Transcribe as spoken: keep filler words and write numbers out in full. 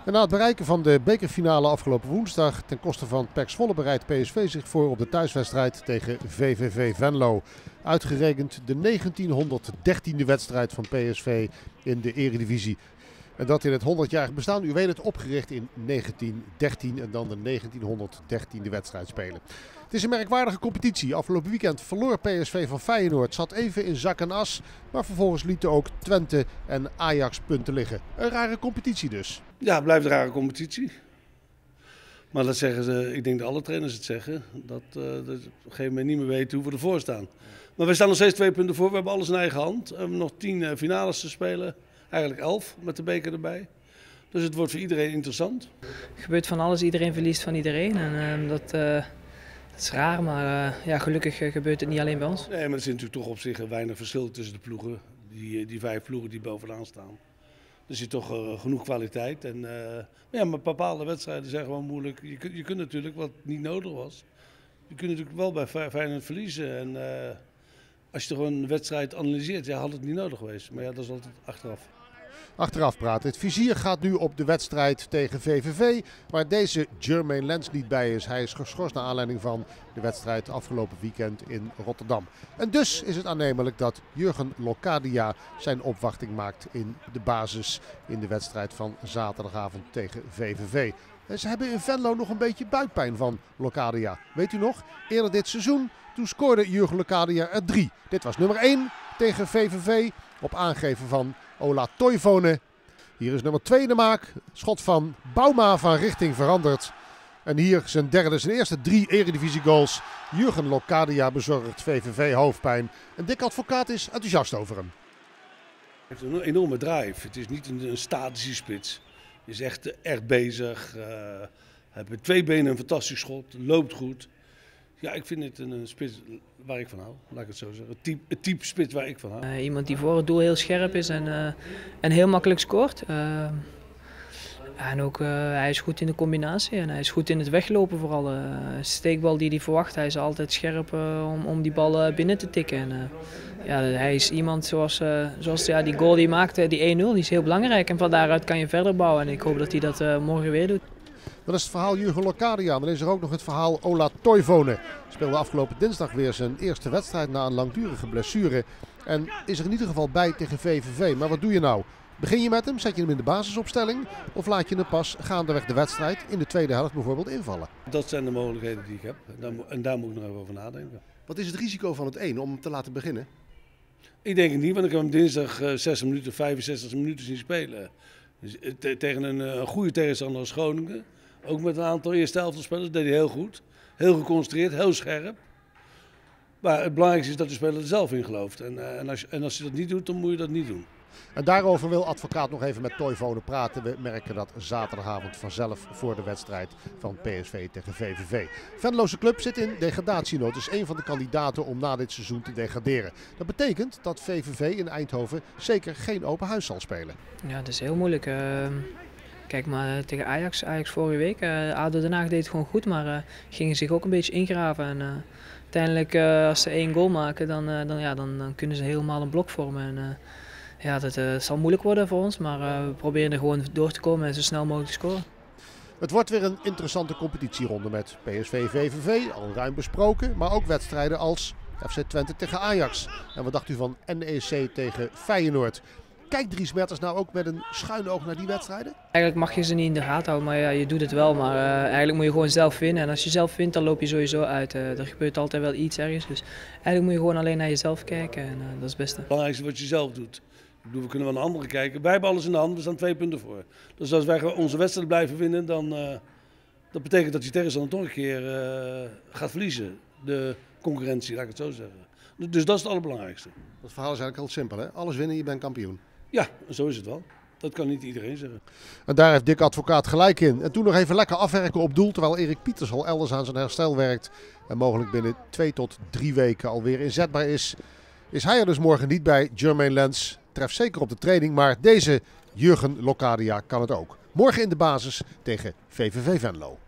En na het bereiken van de bekerfinale afgelopen woensdag ten koste van P E C Zwolle bereidt P S V zich voor op de thuiswedstrijd tegen V V V Venlo. Uitgerekend de negentienhonderddertiende wedstrijd van P S V in de Eredivisie. En dat in het honderdjarig bestaan, u weet het, opgericht in negentien dertien en dan de negentienhonderddertiende wedstrijd spelen. Het is een merkwaardige competitie. Afgelopen weekend verloor P S V van Feyenoord, zat even in zak en as, maar vervolgens lieten ook Twente en Ajax punten liggen. Een rare competitie dus. Ja, het blijft een rare competitie. Maar dat zeggen ze, ik denk dat alle trainers het zeggen, dat uh, dat op een gegeven moment niet meer weten hoe we ervoor staan. Maar we staan nog steeds twee punten voor, we hebben alles in eigen hand. We hebben nog tien uh, finales te spelen, eigenlijk elf met de beker erbij. Dus het wordt voor iedereen interessant. Er gebeurt van alles, iedereen verliest van iedereen en uh, dat, uh, dat is raar, maar uh, ja, gelukkig uh, gebeurt het niet alleen bij ons. Nee, maar er zit natuurlijk toch op zich weinig verschil tussen de ploegen, die, die vijf ploegen die bovenaan staan. Er zit toch uh, genoeg kwaliteit. En, uh, ja, maar bepaalde wedstrijden zijn gewoon moeilijk. Je, kun, je kunt natuurlijk, wat niet nodig was, je kunt natuurlijk wel bij Feyenoord verliezen. En uh, als je toch een wedstrijd analyseert, ja, had het niet nodig geweest. Maar ja, dat is altijd achteraf. Achteraf praten. Het vizier gaat nu op de wedstrijd tegen V V V, waar deze Jermaine Lens niet bij is. Hij is geschorst naar aanleiding van de wedstrijd afgelopen weekend in Rotterdam. En dus is het aannemelijk dat Jurgen Locadia zijn opwachting maakt in de basis in de wedstrijd van zaterdagavond tegen V V V. En ze hebben in Venlo nog een beetje buikpijn van Locadia. Weet u nog? Eerder dit seizoen, toen scoorde Jurgen Locadia er drie. Dit was nummer één tegen V V V op aangeven van Ola Toivonen. Hier is nummer twee in de maak. Schot van Bouma van richting veranderd. En hier zijn derde, zijn eerste drie Eredivisie goals. Jurgen Locadia bezorgt V V V hoofdpijn. En Dick Advocaat is enthousiast over hem. Hij heeft een enorme drive. Het is niet een, een statische spits. Hij is echt, echt bezig. Uh, hij heeft met twee benen een fantastisch schot. Loopt goed. Ja, ik vind het een, een spits waar ik van hou, laat ik het zo zeggen. Het type, het type spits waar ik van hou. Uh, iemand die voor het doel heel scherp is en, uh, en heel makkelijk scoort. Uh, en ook uh, hij is goed in de combinatie en hij is goed in het weglopen vooral. Uh, steekbal die hij verwacht, hij is altijd scherp uh, om, om die bal uh, binnen te tikken. En, uh, ja, hij is iemand zoals, uh, zoals ja, die goal die hij maakte, die één nul, die is heel belangrijk. En van daaruit kan je verder bouwen en ik hoop dat hij dat uh, morgen weer doet. Dat is het verhaal Jurgen Locadia. Dan is er ook nog het verhaal Ola Toivonen. Speelde afgelopen dinsdag weer zijn eerste wedstrijd na een langdurige blessure. En is er in ieder geval bij tegen V V V. Maar wat doe je nou? Begin je met hem? Zet je hem in de basisopstelling? Of laat je hem pas gaandeweg de wedstrijd in de tweede helft bijvoorbeeld invallen? Dat zijn de mogelijkheden die ik heb. En daar moet ik nog even over nadenken. Wat is het risico van het een om hem te laten beginnen? Ik denk het niet, want ik heb hem dinsdag zestig minuten, vijfenzestig minuten zien spelen. Dus tegen een, een goede tegenstander als Groningen. Ook met een aantal eerste elftalspelers deed hij heel goed. Heel geconcentreerd, heel scherp. Maar het belangrijkste is dat de speler er zelf in gelooft. En, en, als, en als je dat niet doet, dan moet je dat niet doen. En daarover wil Advocaat nog even met Toivonen praten. We merken dat zaterdagavond vanzelf voor de wedstrijd van P S V tegen V V V. Venlose club zit in degradatienood. Is een van de kandidaten om na dit seizoen te degraderen. Dat betekent dat V V V in Eindhoven zeker geen open huis zal spelen. Ja, dat is heel moeilijk. Uh... Kijk maar tegen Ajax, Ajax vorige week, uh, A D O Den Haag deed het gewoon goed, maar uh, gingen zich ook een beetje ingraven. En, uh, uiteindelijk uh, als ze één goal maken, dan, uh, dan, ja, dan, dan kunnen ze helemaal een blok vormen. En, uh, ja, dat uh, zal moeilijk worden voor ons, maar uh, we proberen er gewoon door te komen en zo snel mogelijk te scoren. Het wordt weer een interessante competitieronde met P S V V V V, al ruim besproken, maar ook wedstrijden als F C Twente tegen Ajax. En wat dacht u van N E C tegen Feyenoord? Kijkt Dries Mertens nou ook met een schuin oog naar die wedstrijden? Eigenlijk mag je ze niet in de gaten houden, maar ja, je doet het wel. Maar uh, eigenlijk moet je gewoon zelf winnen. En als je zelf wint, dan loop je sowieso uit. Uh, er gebeurt altijd wel iets ergens. Dus eigenlijk moet je gewoon alleen naar jezelf kijken en uh, dat is het beste. Het belangrijkste is wat je zelf doet. Ik bedoel, we kunnen wel naar anderen kijken. Wij hebben alles in de hand, we staan twee punten voor. Dus als wij onze wedstrijd blijven winnen, dan uh, dat betekent dat je tegenstander toch een keer uh, gaat verliezen. De concurrentie, laat ik het zo zeggen. Dus dat is het allerbelangrijkste. Dat verhaal is eigenlijk heel simpel, hè? Alles winnen, je bent kampioen. Ja, zo is het wel. Dat kan niet iedereen zeggen. En daar heeft Dick Advocaat gelijk in. En toen nog even lekker afwerken op doel, terwijl Erik Pieters al elders aan zijn herstel werkt. En mogelijk binnen twee tot drie weken alweer inzetbaar is. Is hij er dus morgen niet bij, Jermaine Lens. Treft zeker op de training, maar deze Jurgen Locadia kan het ook. Morgen in de basis tegen V V V Venlo.